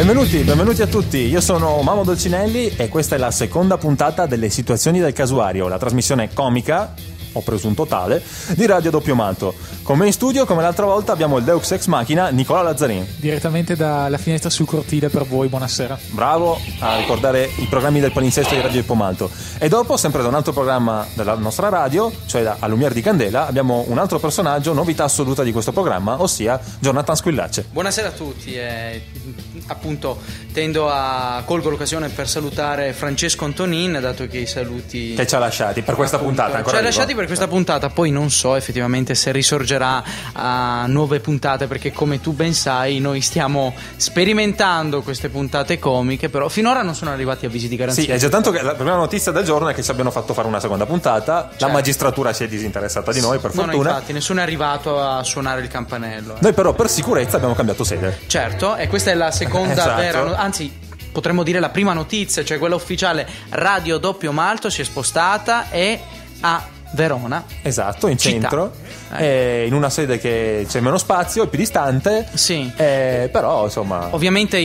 Benvenuti a tutti, io sono Mamo Dolcinelli e questa è la seconda puntata delle Situazioni del Casuario, la trasmissione comica, o presunto tale, di Radio Doppio Malto. Con me in studio, come l'altra volta, abbiamo il Deux Ex Machina, Nicola Lazzarin. Direttamente dalla finestra sul cortile per voi, buonasera. Bravo a ricordare i programmi del palinsesto di Radio Doppio Malto. E dopo, sempre da un altro programma della nostra radio, cioè da A Lumiere di Candela, abbiamo un altro personaggio, novità assoluta di questo programma, ossia Jonathan Squillacce. Buonasera a tutti, appunto colgo l'occasione per salutare Francesco Antonin, dato che i saluti che ci ha lasciati per questa puntata ancora. Ci ha lasciati per questa puntata, poi non so effettivamente se risorgerà a nuove puntate, perché come tu ben sai noi stiamo sperimentando queste puntate comiche, però finora non sono arrivati avvisi di garanzia. Sì, è già tanto che la prima notizia del giorno è che ci abbiano fatto fare una seconda puntata. Certo. La magistratura si è disinteressata di noi, per fortuna. No, infatti nessuno è arrivato a suonare il campanello. Noi però per sicurezza abbiamo cambiato sede. Certo, e questa è la seconda esatto. vera, anzi potremmo dire la prima notizia, cioè quella ufficiale. Radio Doppio Malto si è spostata e a Verona. Esatto, in città. Centro, in una sede che c'è meno spazio, è più distante. Sì. Però insomma. Ovviamente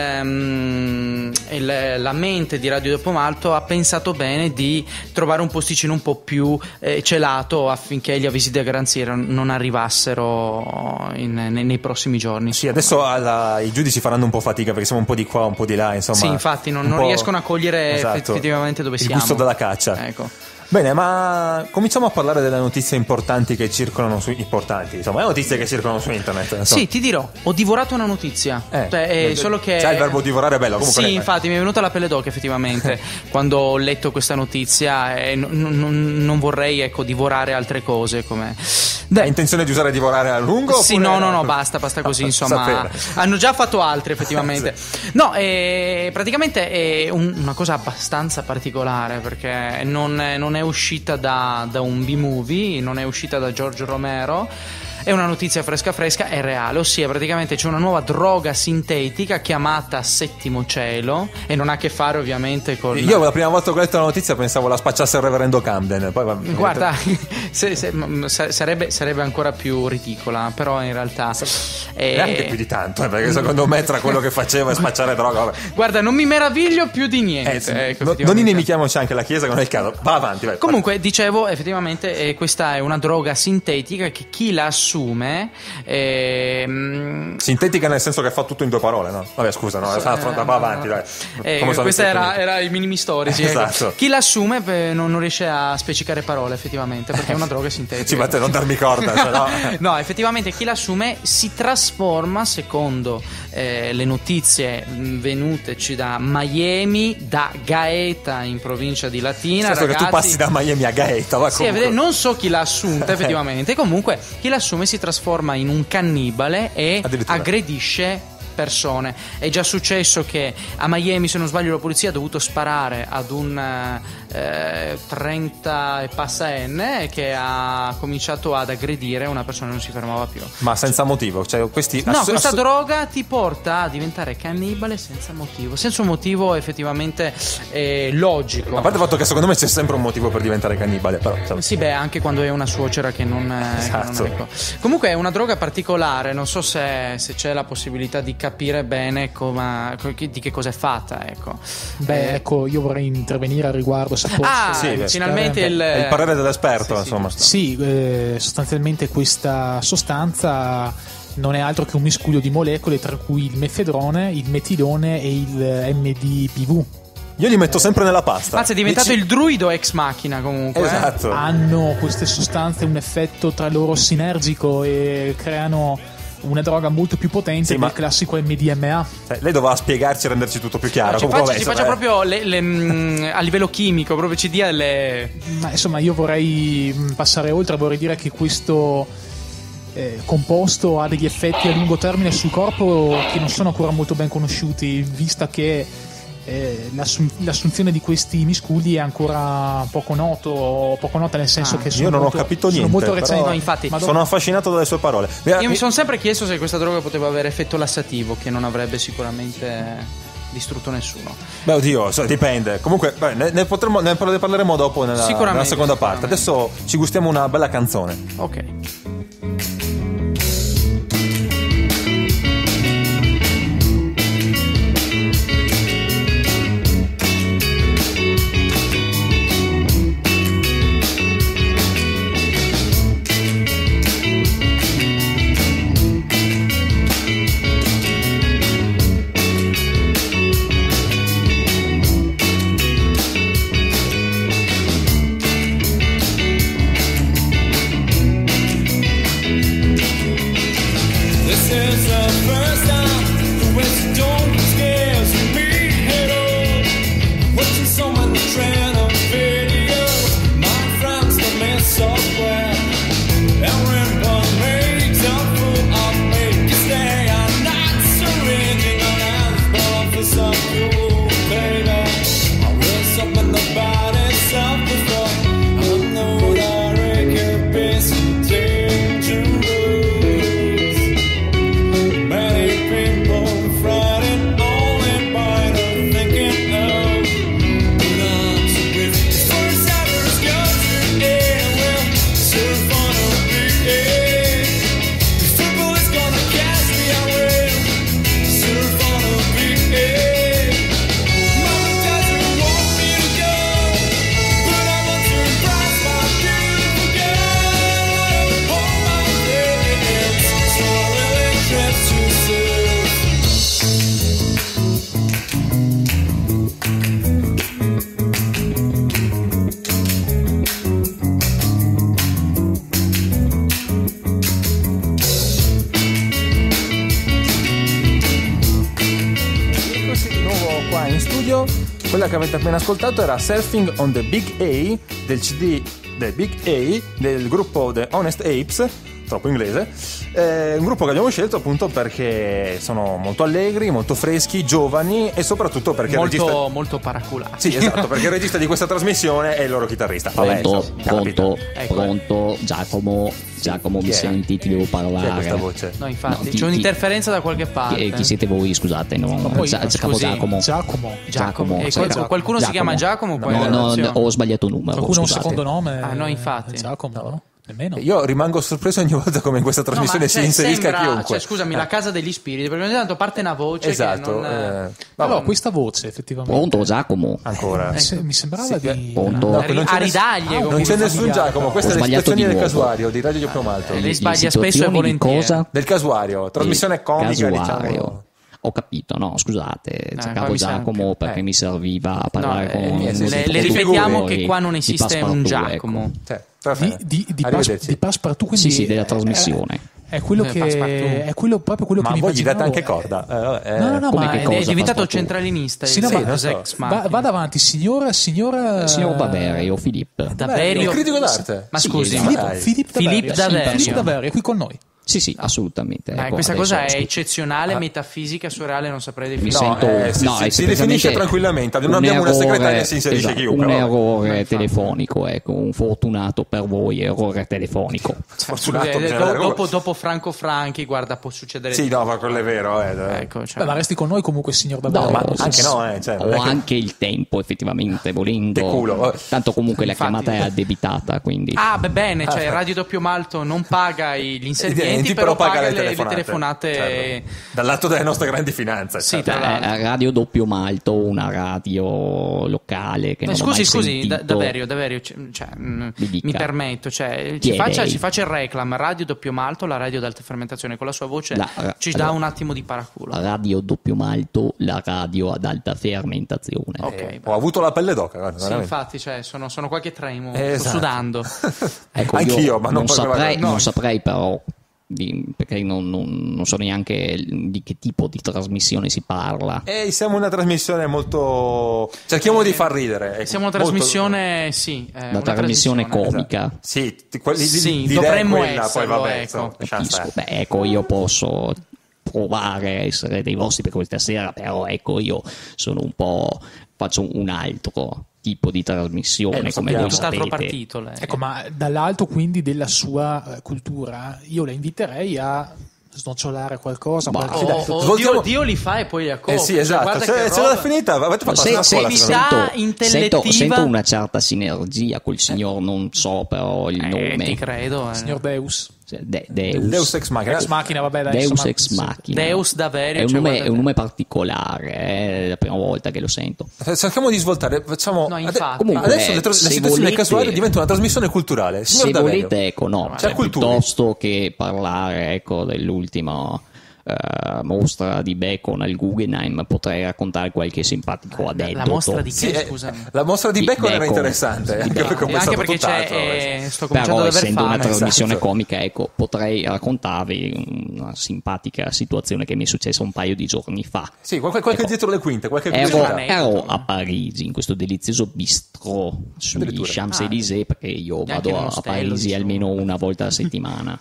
la mente di Radio Doppio Malto ha pensato bene di trovare un posticino un po' più celato affinché gli avvisi di garanzia non arrivassero nei prossimi giorni. Sì, adesso i giudici faranno un po' fatica perché siamo un po' di qua, un po' di là, insomma. Sì, infatti non riescono a cogliere effettivamente dove siamo. Il gusto della caccia. Ecco. Bene, ma cominciamo a parlare delle notizie importanti che circolano insomma, le notizie che circolano su internet. Insomma. Sì, ti dirò, ho divorato una notizia. Solo che il verbo divorare è bello, comunque. Sì, infatti mi è venuta la pelle d'oca effettivamente quando ho letto questa notizia e non vorrei divorare altre cose come. Hai intenzione di usare divorare a lungo? Sì, no, basta così, insomma. Hanno già fatto altri effettivamente. Sì. No, praticamente è una cosa abbastanza particolare perché non è uscita da un B-movie, non è uscita da Giorgio Romero. È una notizia fresca, è reale, ossia praticamente c'è una nuova droga sintetica chiamata Settimo Cielo e non ha a che fare ovviamente con. Io la prima volta che ho letto la notizia pensavo la spacciasse il reverendo Camden. Poi guarda, sarebbe ancora più ridicola, però in realtà neanche più di tanto, perché secondo me tra quello che faceva e spacciare droga, vabbè. Guarda, non mi meraviglio più di niente. Non inimichiamoci anche la Chiesa, che non è il caso. Va avanti, vai. Comunque, dicevo, effettivamente questa è una droga sintetica che chi la assume sintetica nel senso che fa tutto in due parole, no? Vabbè, scusa, no, va avanti, dai. Questa era i minimi storici. Esatto. Chi l'assume non riesce a specificare parole effettivamente, perché è una droga sintetica. Sì, ma te non darmi corda, cioè, no. No, effettivamente chi l'assume si trasforma, secondo le notizie venuteci da Miami, da Gaeta in provincia di Latina. Nel senso che tu passi da Miami a Gaeta, va. Sì, non so chi l'ha assunta effettivamente. Comunque chi l'assume si trasforma in un cannibale e aggredisce persone. È già successo che a Miami, se non sbaglio, la polizia ha dovuto sparare ad un 30 e passaenne che ha cominciato ad aggredire una persona che non si fermava più. Ma senza motivo? Cioè, questa droga ti porta a diventare cannibale senza motivo. Senza un motivo effettivamente logico. A parte il fatto che secondo me c'è sempre un motivo per diventare cannibale, però. Sì, anche quando è una suocera che non esatto. Comunque è una droga particolare, non so se c'è la possibilità di capire bene di che cosa è fatta, ecco. Ecco, io vorrei intervenire al riguardo. Finalmente il parere dell'esperto, insomma. Sì, sostanzialmente questa sostanza non è altro che un miscuglio di molecole, tra cui il mefedrone, il metilone e il MDPV. Io li metto sempre nella pasta. Anzi, è diventato il druido ex machina comunque. Esatto. Hanno queste sostanze un effetto tra loro sinergico e creano una droga molto più potente del classico MDMA. Lei doveva spiegarci e renderci tutto più chiaro. Ci faccia proprio a livello chimico, proprio ci dia le. Ma insomma, io vorrei passare oltre, vorrei dire che questo composto ha degli effetti a lungo termine sul corpo che non sono ancora molto ben conosciuti, vista che l'assunzione di questi misculi è ancora poco nota, nel senso che io non ho capito niente, molto però no, infatti sono affascinato dalle sue parole. Io mi sono sempre chiesto se questa droga poteva avere effetto lassativo, che non avrebbe sicuramente distrutto nessuno. Beh, oddio, dipende. Comunque ne parleremo dopo nella seconda parte. Adesso ci gustiamo una bella canzone. Ok. quella che avete appena ascoltato era Surfing on the Big A del CD The Big A del gruppo The Honest Apes, troppo inglese, un gruppo che abbiamo scelto appunto perché sono molto allegri, molto freschi, giovani e soprattutto perché molto, il regista... molto paraculati. Sì, esatto, perché il regista di questa trasmissione è il loro chitarrista. Pronto, Giacomo, mi senti? Ti devo parlare. Chi è questa voce? No, infatti, c'è un'interferenza da qualche parte. Chi siete voi, scusate? Giacomo. Qualcuno si chiama Giacomo? No, ho sbagliato numero. Qualcuno ha un secondo nome? No, infatti. Giacomo, no? Nemmeno. Io rimango sorpreso ogni volta come in questa trasmissione si inserisca chiunque. Scusami, la casa degli spiriti, perché ogni tanto parte una voce esatto, che non... Allora, questa voce effettivamente. Pronto, Giacomo? Ancora. Mi sembrava di... Pronto? A ridaglie. Non c'è nessun Giacomo, questa è la situazione del casuario di Radio Doppio Malto. Lei sbaglia spesso e volentieri. Cosa? Del casuario, trasmissione comica, diciamo. Ho capito, no, scusate, cercavo Giacomo perché mi serviva a parlare con le ripetiamo che qua non esiste un Giacomo. Di Passepartout, quindi sì, della trasmissione. È quello che è quello proprio quello che mi voi gli date immaginavo. anche corda. No, ma è diventato centralinista. Sì, vada avanti, signor Daverio, Filippo. Daverio, il critico d'arte. Ma scusi, Filippo Daverio è qui con noi. Sì, assolutamente. Ecco, questa cosa è eccezionale, metafisica, surreale, non saprei definire. Si definisce tranquillamente, non abbiamo una segretaria, si inserisce chiunque. Un errore telefonico, ecco, un fortunato per voi errore telefonico. Dopo Franco Franchi, guarda, può succedere. Sì, no, ma quello è vero. Ecco, ma resti con noi comunque, signor Daverio. No, ma anche no, ho anche il tempo, effettivamente, volendo. Tanto comunque la chiamata è addebitata, quindi. Bene, cioè Radio Doppio Malto non paga gli inservienti, però paga le telefonate. Certo. Dal lato delle nostre grandi finanze. Sì, Radio Doppio Malto, una radio locale che non ho mai sentito. Daverio, mi permetto, ci faccia il reclam. Radio Doppio Malto, la radio ad alta fermentazione, con la sua voce ci dà un attimo di paraculo. Radio Doppio Malto, la radio ad alta fermentazione. Ho avuto la pelle d'oca, guarda, sì, infatti, sono qualche tremo, sto esatto. sudando. Ecco, anch'io, ma non saprei però. Perché non so neanche di che tipo di trasmissione si parla. Siamo una trasmissione molto. Cerchiamo di far ridere. Siamo una trasmissione, una trasmissione comica. Esatto. Sì, dovremmo esserlo, poi vabbè, ecco, io posso provare a essere dei vostri per questa sera, però ecco, io sono un po'. Faccio un altro tipo di trasmissione, come voi sapete. Partito, lei. Ecco, ma dall'alto quindi della sua cultura io la inviterei a snocciolare qualcosa. Dio li fa e poi li accopia. Sì, esatto. Se l'ha finita, avete fatto una scuola. Sento una certa sinergia col signor, non so però il nome. Ti credo. Signor Deus. Deus ex machina. Ex machina, vabbè, dai, Deus ex machina. Deus Daverio. È un nome particolare, è la prima volta che lo sento. Cerchiamo di svoltare, facciamo. No, infatti. Comunque, adesso la situazione del casuale diventa una trasmissione culturale. Se volete, ecco, piuttosto che parlare, ecco, dell'ultimo mostra di Bacon al Guggenheim, potrei raccontare qualche simpatico aneddoto. La mostra di che, scusa? La mostra di Bacon era interessante, anche perché sto cominciando però ad aver essendo fame. una trasmissione comica, ecco, potrei raccontarvi una simpatica situazione che mi è successa un paio di giorni fa. Sì, qualche dietro le quinte, ero a Parigi in questo delizioso bistrò sui Champs-Élysées, perché io vado a Parigi almeno una volta a settimana.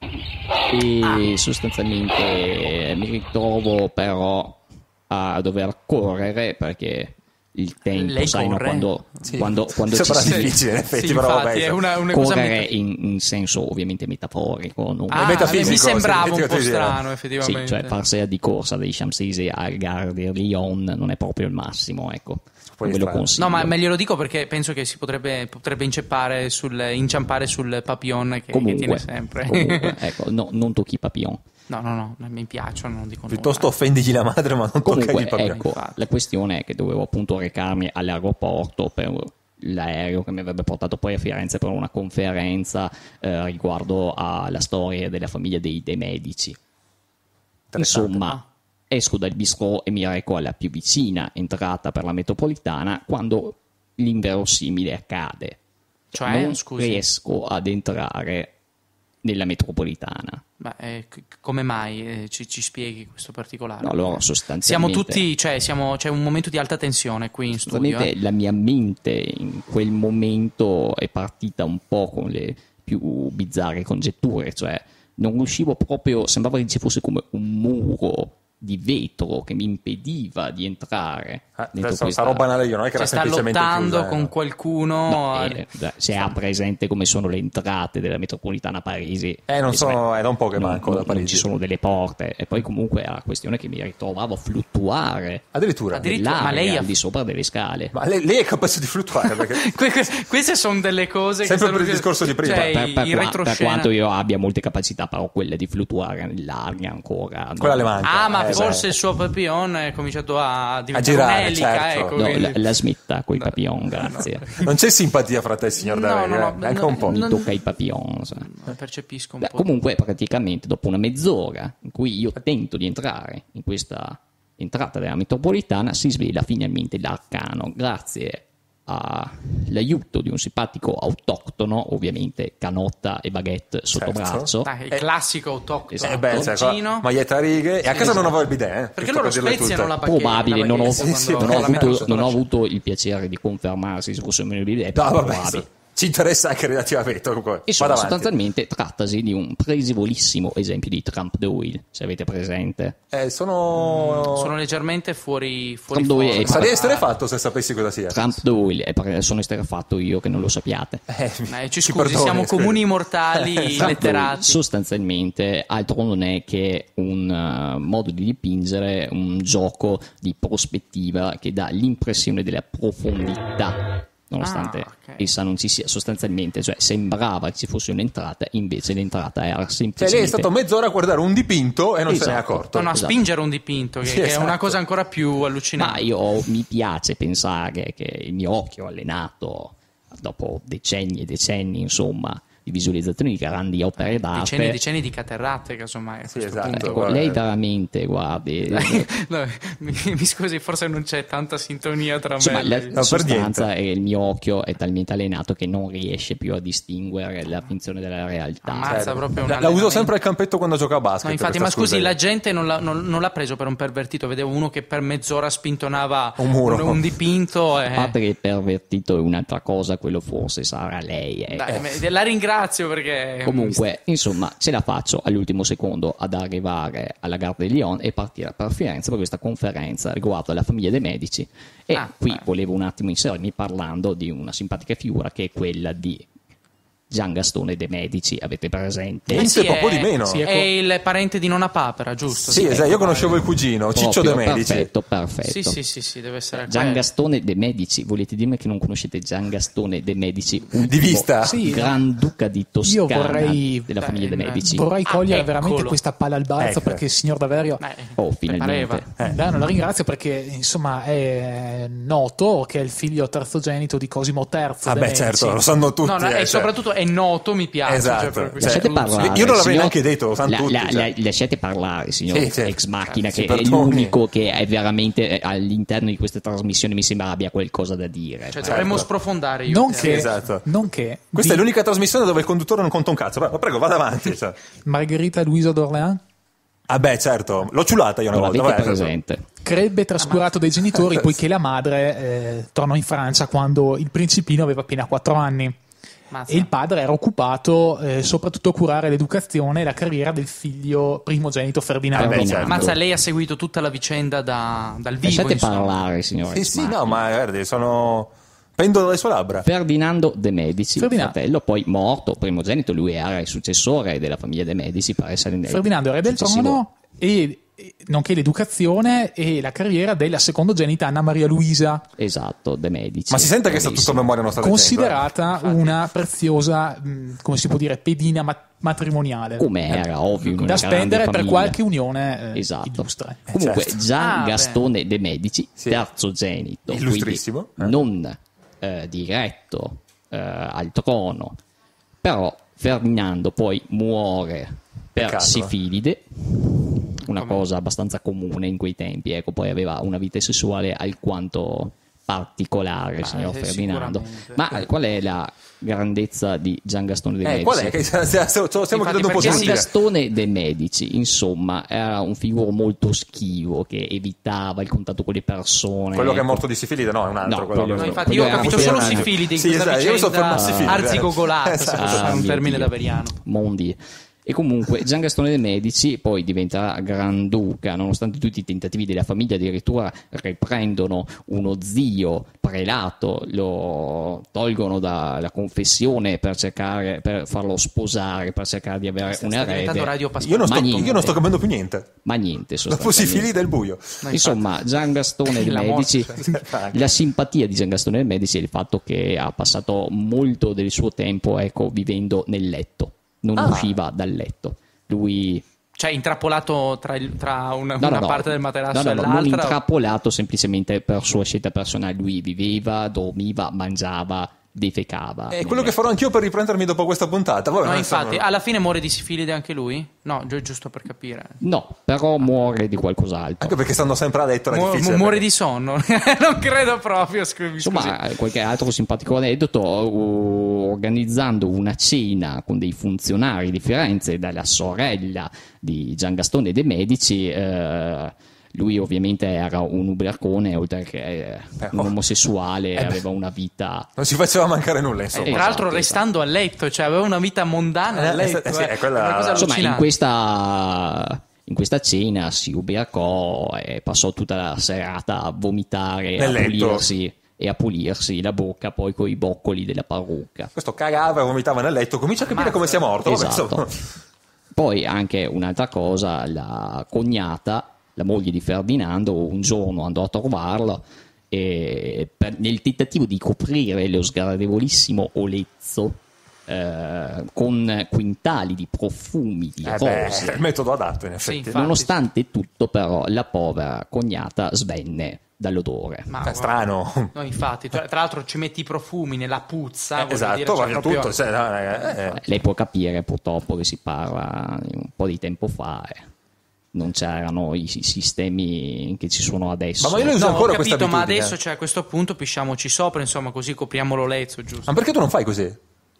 E sostanzialmente mi ritrovo però a dover correre perché il tempo, sai, no, quando sembra difficile in effetti, però infatti, è una correre in senso ovviamente metaforico, non metafisico, mi sembrava un po' strano effettivamente. Sì, cioè farsela di corsa dei Champs-Élysées al Gare de Lyon non è proprio il massimo, ecco. Ve lo consiglio. No, ma me glielo dico perché penso che si potrebbe inciampare sul papillon che tiene sempre. Comunque, ecco, no, non tocchi i papillon. No, mi piacciono, non dico piuttosto offendigli la madre, ma non toccagli i papillon. Ecco, la questione è che dovevo appunto recarmi all'aeroporto per l'aereo che mi avrebbe portato poi a Firenze per una conferenza riguardo alla storia della famiglia dei De Medici. Insomma, esco dal bistrò e mi reco alla più vicina entrata per la metropolitana quando l'inverosimile accade. Cioè, non riesco ad entrare nella metropolitana. Come mai? Ci spieghi questo particolare? No, allora sostanzialmente siamo tutti, c'è un momento di alta tensione qui in studio. La mia mente in quel momento è partita un po' con le più bizzarre congetture, cioè non riuscivo proprio, sembrava che ci fosse come un muro di vetro che mi impediva di entrare adesso sarò banale io, non è che era sta semplicemente lottando chiusa, con qualcuno. Se ha presente come sono le entrate della metropolitana a Parisi, non sono, è da un po' che manco da Parigi, non ci sono delle porte, e poi comunque è la questione che mi ritrovavo a fluttuare addirittura ma lei al di sopra delle scale. Ma lei è capace di fluttuare perché queste sono delle cose sempre che per il discorso di prima, per quanto io abbia molte capacità, però quella di fluttuare nell'aria ancora quella le manca. Ma forse il suo papillon è cominciato a diventare girare, un'elica, certo. ecco, la smetta con i papillon, grazie. Non c'è simpatia fra te, signor Daverio, anche un po'. Mi tocca i papillon. Percepisco un po'. Comunque, praticamente, dopo una mezz'ora in cui io tento di entrare in questa entrata della metropolitana, si svela finalmente l'arcano, grazie all'aiuto di un simpatico autoctono, ovviamente canotta e baguette sotto braccio. Il classico autoctono. Esatto. Maglietta a righe, e a casa non avevo il bidet, perché loro speziano la baguette. Probabile, non ho avuto il piacere di confermarsi se fosse meno il bidet, probabile. Ci interessa anche relativamente. Comunque. Insomma, sostanzialmente trattasi di un presevolissimo esempio di Trump Doyle, se avete presente. Sono leggermente fuori sarei esterrefatto se sapessi cosa sia. Trump Doyle, sono esterrefatto io che non lo sappiate. Ci scusi, siamo comuni mortali letterati. Sostanzialmente altro non è che un modo di dipingere, un gioco di prospettiva che dà l'impressione della profondità, nonostante essa non ci sia, sostanzialmente, cioè sembrava che ci fosse un'entrata, invece l'entrata era semplicemente... lei è stato mezz'ora a guardare un dipinto e non se ne è accorto. A spingere un dipinto, che è una cosa ancora più allucinante. Ma mi piace pensare che il mio occhio allenato dopo decenni e decenni, insomma, di visualizzazioni di grandi opere d'arte, decenni di caterratte, casomai. Esatto. Lei veramente, guardi, no, mi scusi, forse non c'è tanta sintonia tra me e la sostanza, e il mio occhio è talmente allenato che non riesce più a distinguere la finzione dalla realtà. Proprio la uso sempre al campetto quando gioco a basket. No, infatti, ma scusi, la gente non l'ha preso per un pervertito. Vedevo uno che per mezz'ora spintonava un dipinto. Perché pervertito è un'altra cosa, quello forse sarà lei. La ringrazio perché comunque, insomma, ce la faccio all'ultimo secondo ad arrivare alla Gare de Lyon e partire per Firenze per questa conferenza riguardo alla famiglia dei Medici. E volevo un attimo inserirmi parlando di una simpatica figura che è quella di Gian Gastone de' Medici, avete presente? Poco di meno. È il parente di Nonna Papera, giusto? Sì, esatto, io conoscevo il cugino, Ciccio de' Medici. Perfetto. Sì, deve essere Gian Gastone de' Medici, volete dirmi che non conoscete Gian Gastone de' Medici? Di vista? Sì, Granduca di Toscana, della famiglia de' Medici. Vorrei cogliere veramente questa palla al balzo, perché il signor Daverio... finalmente. No, la ringrazio perché, insomma, è noto che è il figlio terzogenito di Cosimo III. Certo, lo sanno tutti. E soprattutto è noto, mi piace. Esatto. Lasciate parlare, io non l'avrei neanche detto, lo sanno tutti. Lasciate parlare, signor Ex Machina, che è l'unico che è veramente all'interno di queste trasmissioni mi sembra abbia qualcosa da dire. Dovremmo sprofondare. Non che questa è l'unica trasmissione dove il conduttore non conta un cazzo. Prego, vada avanti. Margherita Luisa d'Orléans? Certo, l'ho ciulata io una volta. L'avete presente? Crebbe trascurato dai genitori poiché la madre tornò in Francia quando il principino aveva appena 4 anni. E il padre era occupato soprattutto a curare l'educazione e la carriera del figlio primogenito Ferdinando. Lei ha seguito tutta la vicenda dal vivo. Lasciate parlare, signore. Sì, no, ma guardi, sono pendolo dalle sue labbra. Ferdinando de' Medici, il fratello, poi morto, primogenito, lui era il successore della famiglia de' Medici per essere Ferdinando era del trono e nonché l'educazione e la carriera della secondogenita Anna Maria Luisa. Esatto, de' Medici. Ma si sente che sta tutto a memoria nostra, considerata una preziosa, come si può dire, pedina matrimoniale. Come era ovvio, da spendere per qualche unione illustre. Comunque Gian Gastone de' Medici, terzogenito, illustrissimo, non diretto al trono, però Ferdinando poi muore per sifilide, una cosa abbastanza comune in quei tempi, poi aveva una vita sessuale alquanto particolare, signor Ferdinando. Ma qual è la grandezza di Gian Gastone de' Medici? Qual è? Stiamo chiedendo un po' Gian Gastone de' Medici, insomma, era un figuro molto schivo che evitava il contatto con le persone. Quello che è morto di sifilide, no, è un altro. No, infatti io ho capito solo sifilide in questa vicenda arzigogolata, se posso fare un termine davveriano. Mondi. E comunque Gian Gastone de' Medici poi diventerà Granduca, nonostante tutti i tentativi della famiglia, addirittura riprendono uno zio prelato, lo tolgono dalla confessione per farlo sposare, per cercare di avere un erede. Io non sto cambiando più niente. Ma niente, dopo si fili del buio. Insomma, Gian Gastone de' Medici, la simpatia di Gian Gastone de' Medici è il fatto che ha passato molto del suo tempo, vivendo nel letto. Non usciva dal letto. Lui... Cioè intrappolato tra una parte del materasso e l'altra? Non intrappolato, semplicemente per sua scelta personale. Lui viveva, dormiva, mangiava, defecava. È quello che farò anch'io per riprendermi dopo questa puntata. No, infatti, alla fine muore di sifilide anche lui? No, giusto per capire. No, però muore di qualcos'altro. Anche perché stando sempre a letto era difficile. Muore di sonno. Non credo proprio. Insomma, qualche altro simpatico aneddoto: organizzando una cena con dei funzionari di Firenze, dalla sorella di Gian Gastone de' Medici. Lui ovviamente era un ubriacone, oltre che un omosessuale, aveva una vita... Non si faceva mancare nulla, insomma. Tra l'altro restando a letto, cioè aveva una vita mondana a letto. È una cosa insomma, in questa cena si ubriacò e passò tutta la serata a vomitare, a pulirsi la bocca poi coi boccoli della parrucca. Questo cagava e vomitava nel letto, comincia a capire come sia morto. Esatto. Poi anche un'altra cosa, la cognata, la moglie di Ferdinando, un giorno andò a trovarlo e nel tentativo di coprire lo sgradevolissimo olezzo con quintali di profumi di rose. È il metodo adatto, in effetti. Sì, nonostante tutto, però, la povera cognata svenne dall'odore. È strano. No, infatti, tra l'altro ci metti i profumi nella puzza. Esatto, va via tutto. Lei può capire, purtroppo, che si parla di un po' di tempo fa. Non c'erano i sistemi che ci sono adesso. Ma io lo uso ancora questa abitudine. Ma adesso, a questo punto, pisciamoci sopra, insomma, così copriamo l'olezzo, giusto? Ma perché tu non fai così?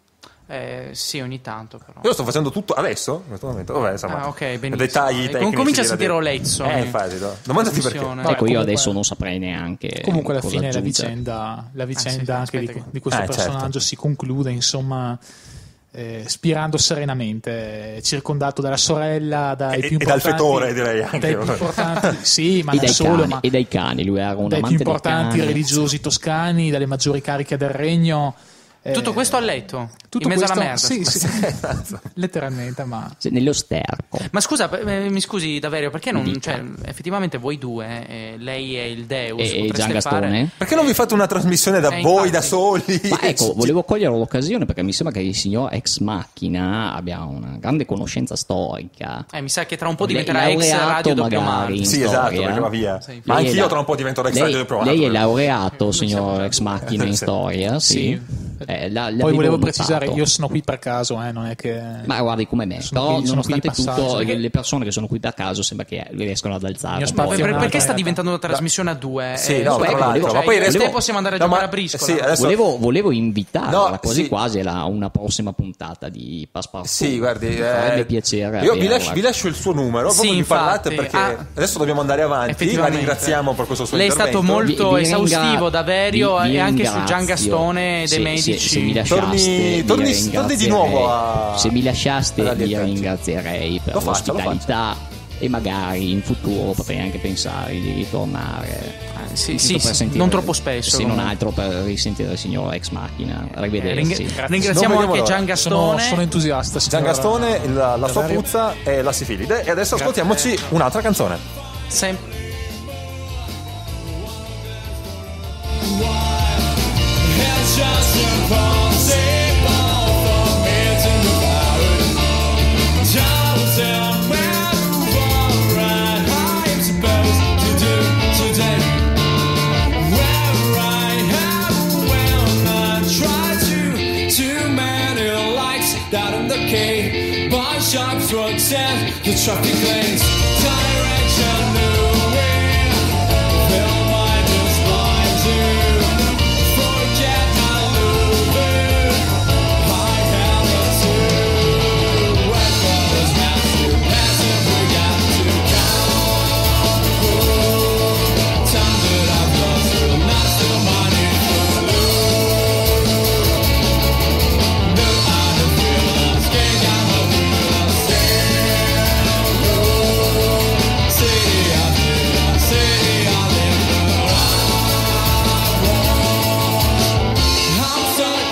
Sì, ogni tanto, però. Io lo sto facendo tutto adesso, in questo momento. Vabbè, insomma. Ok, benissimo. Dettagli tecnici. Comincia a sentire olezzo. Infatti, domandati perché. Io adesso non saprei neanche. Comunque, alla fine la vicenda anche di questo personaggio si conclude, insomma. Spirando serenamente, circondato dalla sorella, dai più importanti, e dal fetore, direi anche. Dai più importanti, sì, ma non solo, e dai cani. Lui era un dai più importanti religiosi toscani, dalle maggiori cariche del regno. Tutto questo a letto? In mezzo alla merda? Sì. Letteralmente, ma... nello sterco. Ma scusa, mi scusi Daverio, perché non... Cioè, effettivamente voi due, lei è il Deus, e Gian Gastone? Perché non vi fate una trasmissione da voi, da soli? Ma ecco, volevo cogliere l'occasione perché mi sembra che il signor Ex Machina abbia una grande conoscenza storica. Mi sa che tra un po' diventerà ex Radio Doppio Manto. Sì, esatto, perché va via. Ma anch'io tra un po' diventerò ex Radio Doppio Manto. Lei è laureato, signor Ex Machina, in storia? Sì. Poi volevo precisare, io sono qui per caso, non è che... Ma guardi come me, però nonostante tutto le persone che sono qui per caso sembra che riescono ad alzare. Perché sta diventando una trasmissione a due? Sì, no, ma poi possiamo andare a giocare a briscola. Sì, adesso... volevo invitarla quasi a una prossima puntata di Passepartout. Sì, guardi, farebbe piacere. Io vi lascio il suo numero, proprio vi parlate perché adesso dobbiamo andare avanti. La ringraziamo per questo suo intervento. Lei è stato molto esaustivo, Daverio, e anche su Gian Gastone de' Medici. Se mi lasciaste, torni di nuovo se mi lasciaste vi ringrazierei per l'ospitalità e magari in futuro potrei anche pensare di ritornare. Non troppo spesso, se non altro per risentire il signor Ex Machina. Arrivederci. Ringraziamo anche Gian Gastone. Sono entusiasta. Gian Gastone, la sua puzza e la sifilide. E adesso ascoltiamoci un'altra canzone. Shops protest the traffic lanes. Direction nowhere. Fill my just blind to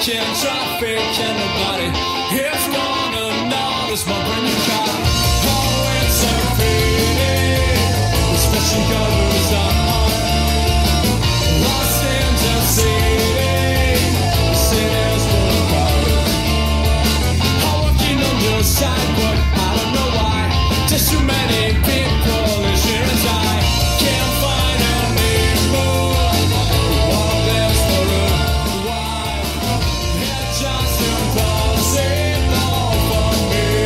in traffic and nobody is gonna notice my brand new car. Oh, it's a pity, the special colors are lost in the city. The city's full of cars. I'm walking on the sidewalk, I don't know why. Just too many people, it shouldn't die. Can't find anymore. All this for a while. It's just impossible for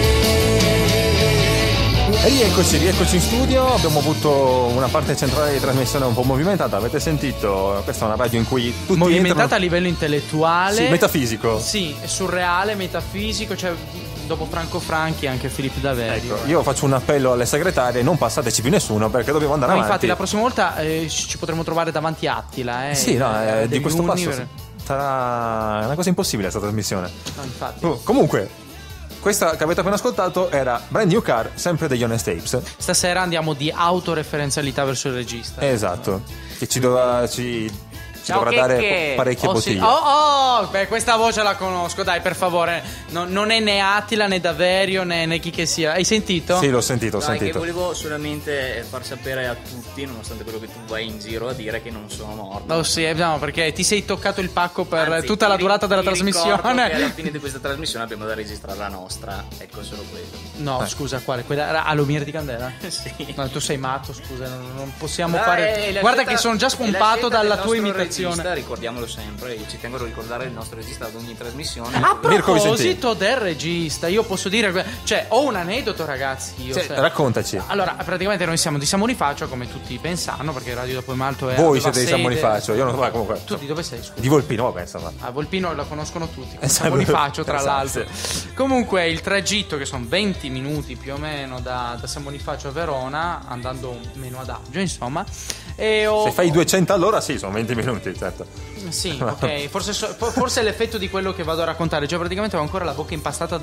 me. E rieccoci in studio. Abbiamo avuto una parte centrale di trasmissione un po' movimentata. Avete sentito? Questa è una radio in cui tutti movimentata entrano... a livello intellettuale. Sì, metafisico. Sì, è surreale, metafisico, cioè dopo Franco Franchi anche Filippo Daverio. Ecco, io faccio un appello alle segretarie, non passateci più nessuno perché dobbiamo andare avanti. Infatti la prossima volta ci potremo trovare davanti Attila. Sì, no, di questo passo Univer. sarà una cosa impossibile questa trasmissione. No, infatti. Comunque, questa che avete appena ascoltato era Brand New Car, sempre degli Honest Apes. Stasera andiamo di autoreferenzialità verso il regista. Esatto, che ci dovrà dare parecchie bottiglie. Beh, questa voce la conosco, dai, per favore. Non è né Attila né Daverio né chi che sia. Hai sentito? Sì, l'ho sentito. Che volevo solamente far sapere a tutti, nonostante quello che tu vai in giro a dire, che non sono morto. Oh sì, no, perché ti sei toccato il pacco per Anzi, tutta la durata della ricordo trasmissione. che alla fine di questa trasmissione abbiamo da registrare la nostra. Ecco, solo quello. No, scusa, quale? Quella a Lumiere di Candela? Sì. No, tu sei matto, scusa, non possiamo Dai, fare. la Guarda scelta- che sono già la spompato scelta dalla del tua nostro imitazione. regista, ricordiamolo sempre, io ci tengo a ricordare il nostro regista ad ogni trasmissione. A Mirko proposito del regista, io posso dire, cioè, ho un aneddoto, ragazzi. Raccontaci. Allora, praticamente noi siamo di San Bonifacio, come tutti pensano, perché Radio Dopo il Malto è. Voi aveva siete di San sede- Bonifacio, io non so comunque. Tu di dove sei, scusa? Di Volpino, vabbè, insomma. A Volpino la conoscono tutti, come Esatto. San Bonifacio tra Esatto, l'altro. Comunque il tragitto, che sono 20 minuti più o meno da San Bonifacio a Verona, andando meno adagio, insomma. Se fai 200 all'ora, sì, sono 20 minuti, certo. Sì, ok, forse è l'effetto di quello che vado a raccontare. Cioè, praticamente ho ancora la bocca impastata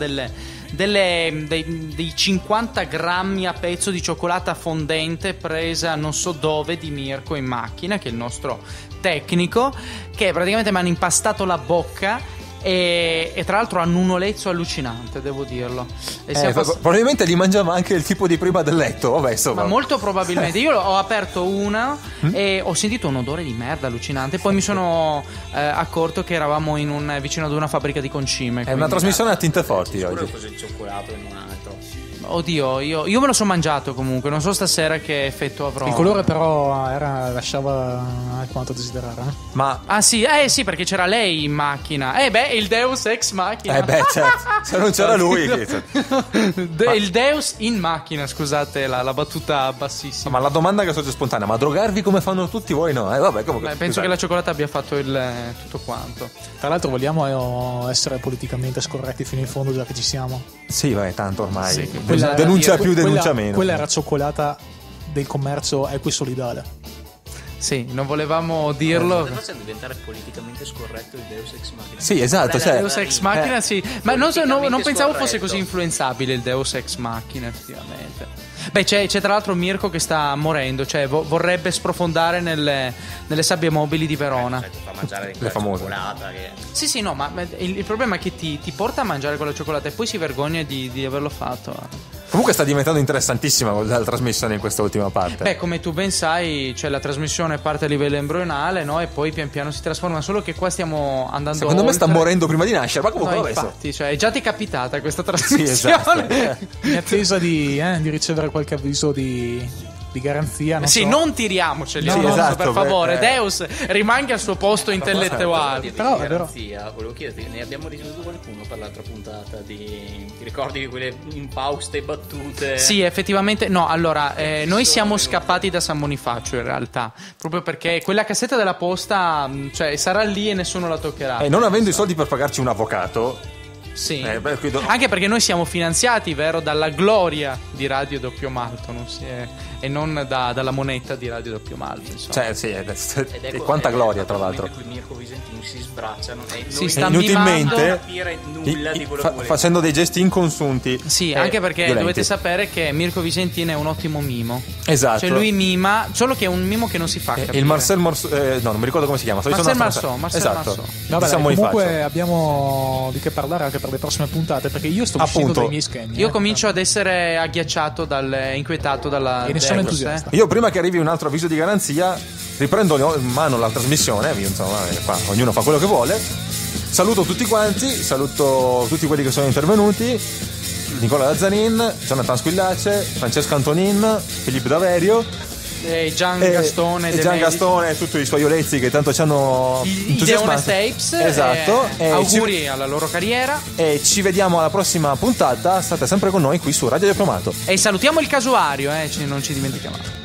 dei 50 grammi a pezzo di cioccolata fondente presa non so dove di Mirko in macchina, che è il nostro tecnico, che praticamente mi hanno impastato la bocca. E tra l'altro hanno un olezzo allucinante, devo dirlo. Probabilmente li mangiava anche il tipo di prima del letto. Vabbè, insomma. Ma molto probabilmente. Io ho aperto una e ho sentito un odore di merda allucinante. Poi mi sono accorto che eravamo vicino ad una fabbrica di concime. È una trasmissione a tinte forti Sicuro oggi. che fosse il cioccolato e non altro. Oddio, io me lo sono mangiato comunque. Non so stasera che effetto avrò. Il colore però lasciava alquanto desiderare. Ma Ah sì, sì, perché c'era lei in macchina. Il Deus ex macchina. certo. Se non c'era lui. Il Deus in macchina, scusate la battuta bassissima. Ma la domanda che sorge spontanea: ma drogarvi come fanno tutti voi? No, vabbè, comunque. Beh, penso che la cioccolata abbia fatto tutto quanto. Tra l'altro vogliamo essere politicamente scorretti fino in fondo, già che ci siamo. Sì, vabbè, tanto ormai. Sì, Denuncia più, denuncia meno. Quella era cioccolata del commercio equisolidale. Sì, non volevamo dirlo. Poteva diventare politicamente scorretto il Deus Ex Machina. Sì, esatto. Il Deus Ex Machina, sì. Ma non pensavo fosse scorretto. così influenzabile il Deus Ex Machina, effettivamente. Beh, c'è tra l'altro Mirko che sta morendo, cioè vorrebbe sprofondare nelle sabbie mobili di Verona. Cioè, ti fa mangiare Le famose. cioccolata che... Sì, no, ma il problema è che ti porta a mangiare quella cioccolata e poi si vergogna di averlo fatto. Comunque sta diventando interessantissima la trasmissione in questa ultima parte. Beh, come tu ben sai, cioè la trasmissione parte a livello embrionale, no? E poi pian piano si trasforma. Solo che qua stiamo andando Secondo me sta oltre. morendo prima di nascere, ma comunque No, vabbè, infatti, cioè, già ti è capitata questa Sì, trasmissione. esatto. In attesa di ricevere qualche avviso di garanzia. Non Sì, so. non tiriamoceli No, addosso, esatto, per favore. perché- Deus, rimanga al suo posto intellettuale. Però è vero. Volevo chiederti, ne abbiamo ricevuto qualcuno per l'altra puntata ti ricordi di quelle impauste battute? Sì, effettivamente. No, allora, noi siamo scappati da San Bonifacio in realtà. Proprio perché quella cassetta della posta, cioè, sarà lì e nessuno la toccherà. Non avendo i soldi per pagarci un avvocato, Sì. Anche perché noi siamo finanziati, vero, dalla gloria di Radio Doppio Malto, e non dalla moneta di Radio Doppio Malto. Insomma. Cioè, sì, e quanta gloria, tra l'altro. Qui Mirko Visentini si sbracciano e si sta inutilmente capire nulla di quello che facendo dei gesti inconsunti. Sì, anche perché violenti. dovete sapere che Mirko Visentini è un ottimo mimo. Esatto. Cioè lui mima, solo che è un mimo che non si fa capire. Il Marcel Marceau, no, non mi ricordo come si chiama. Marcel Marceau. Esatto. Vabbè, comunque abbiamo di che parlare anche per le prossime puntate, perché io sto uscendo dai miei schemi. Io comincio ad essere agghiacciato, inquietato dalla. E ne sono entusiasta. Io prima che arrivi un altro avviso di garanzia riprendo in mano la trasmissione, insomma, qua ognuno fa quello che vuole. Saluto tutti quanti, saluto tutti quelli che sono intervenuti: Nicola Lazzanin, Jonathan Squillace, Francesco Antonin, Filippo Daverio, Gian Gastone e tutti i suoi olezzi che tanto ci hanno entusiasmato. Tapes, esatto. Auguri alla loro carriera. E ci vediamo alla prossima puntata. State sempre con noi qui su Radio Doppio Malto. E salutiamo il casuario, non ci dimentichiamo.